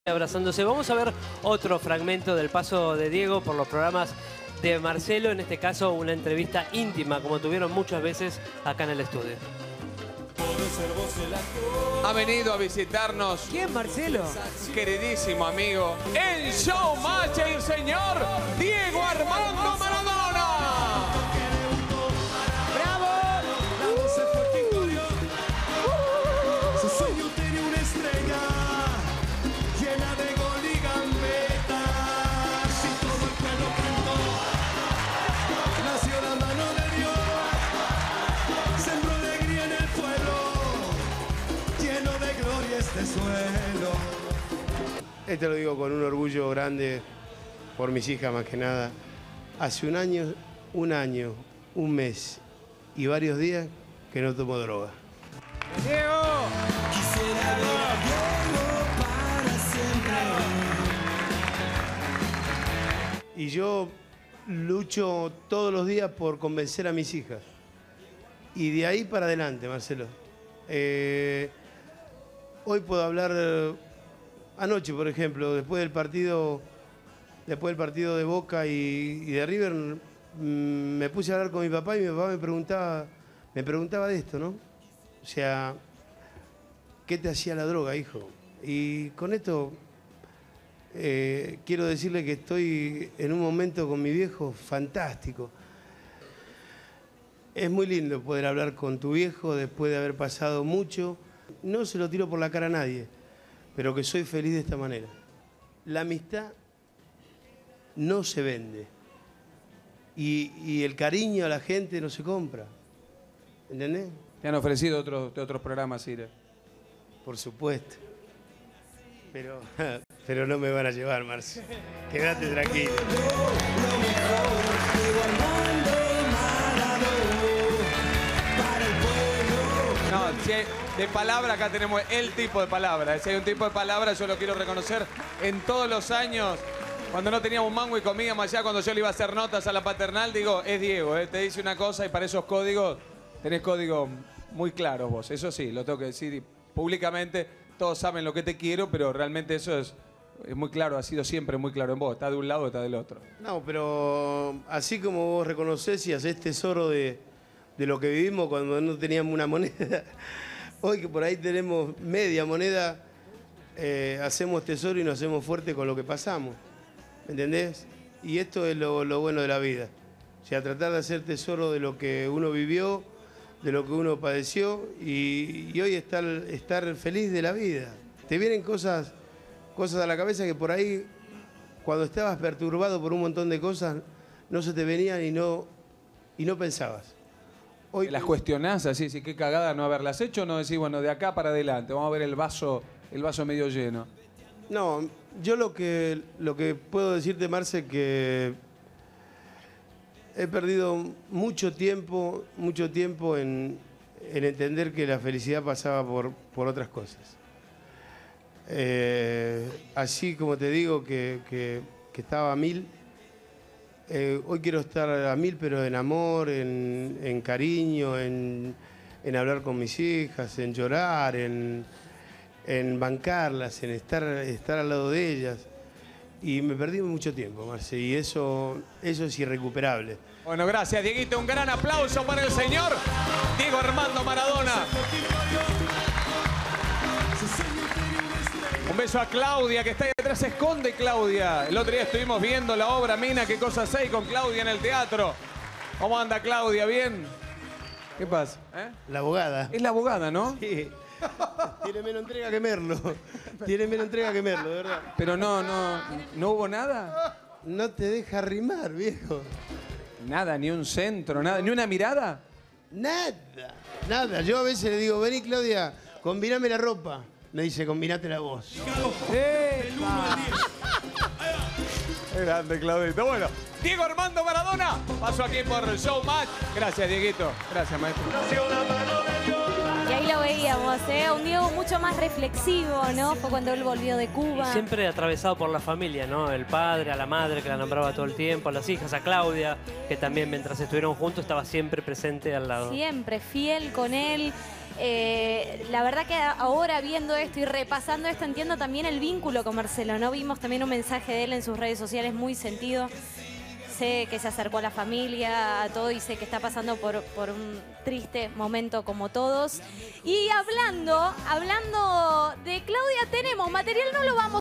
abrazándose. Vamos a ver otro fragmento del paso de Diego por los programas de Marcelo, en este caso una entrevista íntima, como tuvieron muchas veces acá en el estudio. Ha venido a visitarnos. ¿Quién, Marcelo? Queridísimo amigo, el showmatch, el señor Diego Armando Maradona. Su sueño tenía una estrella llena de gol y gambetas y todo el pueblo cantó. Nació la mano de Dios, sembró alegría en el pueblo, lleno de gloria este suelo. Esto lo digo con un orgullo grande por mis hijas más que nada. Hace un año, un mes y varios días que no tomo droga. ¡Diego! Quisiera ver a Diego para siempre. Y yo lucho todos los días por convencer a mis hijas. Y de ahí para adelante, Marcelo. Hoy puedo hablar, anoche por ejemplo, después del partido de Boca y de River, me puse a hablar con mi papá y mi papá me preguntaba de esto, ¿no? O sea, ¿qué te hacía la droga, hijo? Y con esto quiero decirle que estoy en un momento con mi viejo fantástico. Es muy lindo poder hablar con tu viejo después de haber pasado mucho. No se lo tiro por la cara a nadie, pero que soy feliz de esta manera. La amistad no se vende y el cariño a la gente no se compra. ¿Entendés? Te han ofrecido otros programas, Ire. Por supuesto. Pero no me van a llevar, Marcio. Quédate tranquilo. No, si hay de palabra, acá tenemos el tipo de palabra. Si hay un tipo de palabra, yo lo quiero reconocer en todos los años. Cuando no teníamos un mango y comíamos allá, cuando yo le iba a hacer notas a la paternal, digo, es Diego, te dice una cosa y para esos códigos, tenés códigos muy claros vos. Eso sí, lo tengo que decir públicamente. Todos saben lo que te quiero, pero realmente eso es muy claro, ha sido siempre muy claro en vos. Está de un lado, está del otro. No, pero así como vos reconocés y hacés tesoro de lo que vivimos cuando no teníamos una moneda, hoy que por ahí tenemos media moneda, hacemos tesoro y nos hacemos fuerte con lo que pasamos. ¿Me entendés? Y esto es lo bueno de la vida. O sea, tratar de hacer tesoro de lo que uno vivió, de lo que uno padeció y hoy estar feliz de la vida. Te vienen cosas a la cabeza que por ahí, cuando estabas perturbado por un montón de cosas, no se te venían y no pensabas. Hoy ¿Las cuestionás así? ¿Sí? ¿Qué cagada no haberlas hecho? ¿No decís, bueno, de acá para adelante, vamos a ver el vaso medio lleno? No, yo lo que puedo decirte, Marce, que he perdido mucho tiempo en entender que la felicidad pasaba por otras cosas. Así como te digo que estaba a 1000, hoy quiero estar a 1000, pero en amor, en cariño, en hablar con mis hijas, en llorar, en bancarlas, en estar al lado de ellas. Y me perdí mucho tiempo, Marce, y eso es irrecuperable. Bueno, gracias, Dieguito. Un gran aplauso para el señor Diego Armando Maradona. Un beso a Claudia, que está ahí detrás. Se esconde Claudia. El otro día estuvimos viendo la obra Mina, qué cosas hay, con Claudia en el teatro. ¿Cómo anda Claudia? ¿Bien? ¿Qué pasa? La abogada. Es la abogada, ¿no? Sí. Tiene menos entrega que Merlo. Tiene menos entrega que Merlo, de verdad. Pero no hubo nada. No te deja rimar, viejo. Nada, ni un centro, nada, ni una mirada. Nada. Yo a veces le digo, vení Claudia, combiname la ropa. Me dice, combinate la voz. Grande, Claudito. Bueno, Diego Armando Maradona pasó aquí por el Showmatch. Gracias, Dieguito. Gracias, maestro. Y ahí lo veíamos, un Diego mucho más reflexivo, ¿no? Fue cuando él volvió de Cuba. Y siempre atravesado por la familia, ¿no? El padre, a la madre que la nombraba todo el tiempo, a las hijas, a Claudia, que también mientras estuvieron juntos estaba siempre presente al lado. Siempre fiel con él. La verdad que ahora viendo esto y repasando esto entiendo también el vínculo con Marcelo, ¿no? Vimos también un mensaje de él en sus redes sociales muy sentido. Sé que se acercó a la familia, a todo, y sé que está pasando por un triste momento como todos. Y hablando de Claudia, tenemos material, no lo vamos